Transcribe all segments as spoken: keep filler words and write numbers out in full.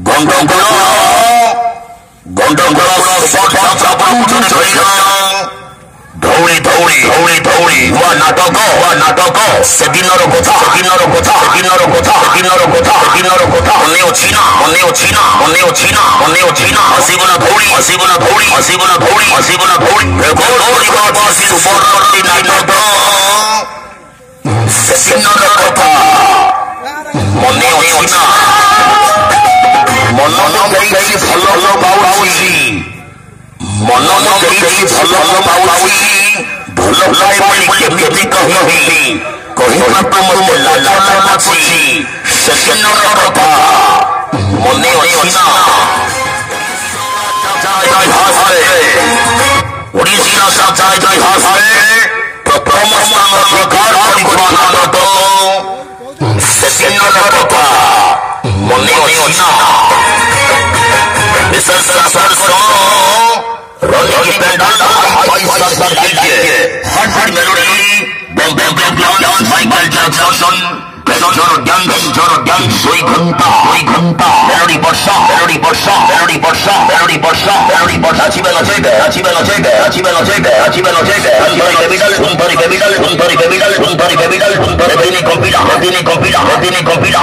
ଗଣ୍ଡଗୋଳ ଗଣ୍ଡଗୋଳ ଧଉଳି ଧଉଳି ଧଉଳି ଧଉଳି ନୂଆ ନାଟକ ନୂଆ ନାଟକ ସେଦିନର କଥା ସେଦିନର କଥା ସେଦିନର କଥା ସେଦିନର କଥା ସେଦିନର କଥା ମନେ ଅଛି ନା ମନେ ଅଛି ନା ମନେ ଅଛି ନା ମନେ ଅଛି ନା ହସିବ ନା ଧଉଳି ହସିବ ନା ଧଉଳି ହସିବ ନା ଧଉଳି ହସିବ ନା ଧଉଳି ସୁବର୍ଣ୍ଣବତୀ ନାଟକ ସେଦିନର କଥା ମନେ ଅଛି ନା ମନ ଦେଇଛି ଭଲ ଭଲ ପାଉଛି ମନ ଦେଇଛି ଭଲ ଭଲ ପାଉଛି ଭଲ ପାଏ ବୋଲି କେମିତି କହିବି କହିବାକୁ ମୋତେ ଲାଜ ଲାଗୁଛି ସେଦିନର କଥା ମନେ ଅଛି ନା ଓଡ଼ିଶାର ରାଜା ଇତିହାସରେ ପ୍ରଥମ ସ୍ଥାନ ଅଧିକାର କରିଥିବା ନାଟକ ସେଦିନର କଥା ମନେ ଅଛି ନା ବିଶେଷ ଶାସନ ରଣନୀତି ପେଣ୍ଡାଲ ପଇସା ସାର୍ଟିଫିକେଟ ହାର୍ଟ ମେଲୋଡି ବମ୍ବେ ବ୍ଲାଉନ୍ ମାଇକେଲ ଜ୍ୟାକସନ୍ জোর জ্ঞান জোর জ্ঞান দুই ঘন্টা দুই ঘন্টা মেলোডি বর্ষা মেলোডি বর্ষা মেলোডি বর্ষা মেলোডি বর্ষা মেলোডি বর্ষা আছিবে নচেবে আছিবে নচেবে আছিবে নচেবে আছিবে নচেবে সুন্দরী বেবিডাল সুন্দরী বেবিডাল সুন্দরী বেবিডাল সুন্দরী বেবিডাল সুন্দরী বেবিনি কম্পিলা দিনে কম্পিলা দিনে কম্পিলা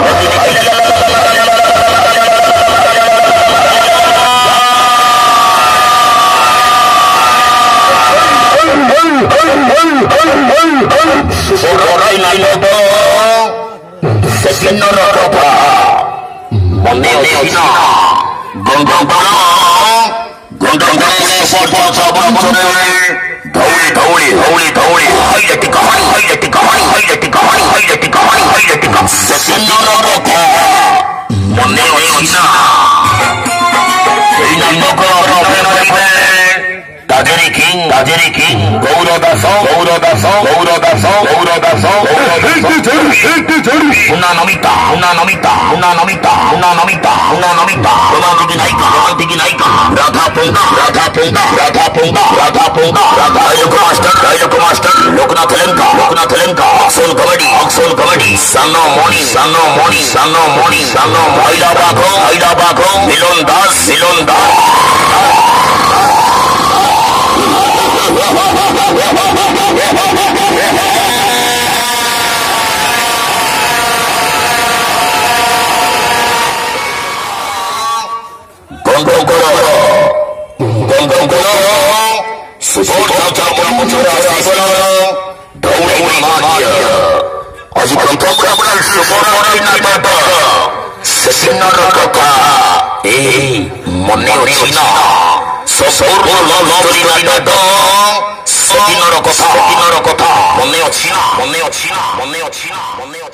সেদিনর কথা মনে ଅଛି ନା ଗଣ୍ଡଗୋଳ ଗଣ୍ଡଗୋଳ ଧଉଳି ଧଉଳି ଧଉଳି ଧଉଳି ହଇଲେଟି କହାଣୀ ହଇଲେଟି କହାଣୀ ହଇଲେଟି କହାଣୀ ହଇଲେଟି କହାଣୀ ହଇଲେଟି ସେଦିନର କଥା ମନେ ଅଛି ନା এই নাটক অভিনয় করিবে তাজেরি কিং তাজেরি কিং গৌর দাস গৌর দাস গৌর দাস গৌর দাস উনা নমিতা উনা নমিতা উনা নমিতা উনা নমিতা উনা নমিতা রোমান্টিক নায়িকা রোমান্টিক নায়িকা রাধা পোঙ্গা রাধা পোঙ্গা রাধা পোঙ্গা রাধা পোঙ্গা Radha dialogue master dialogue master Loknath Lenka Loknath Lenka action comedy action comedy সানো মণি সানো মণি সানো মণি সানো মহিলা বাঘ মহিলা বাঘ মিলন দাস মিলন দাস গণ্ডগোল গণ্ডগোল ধৌলি আজ প্রথম আমরা সুবর্ণবতী নাটক সেদিনর কথা এই মনে ଅଛି ନା ସୁବର୍ଣ୍ଣବତୀ ନାଟକ ସେଦିନର କଥା ସେଦିନର କଥା ମନେ ଅଛି ନା ମନେ ଅଛି ନା ମନେ ଅଛି ନା ମନେ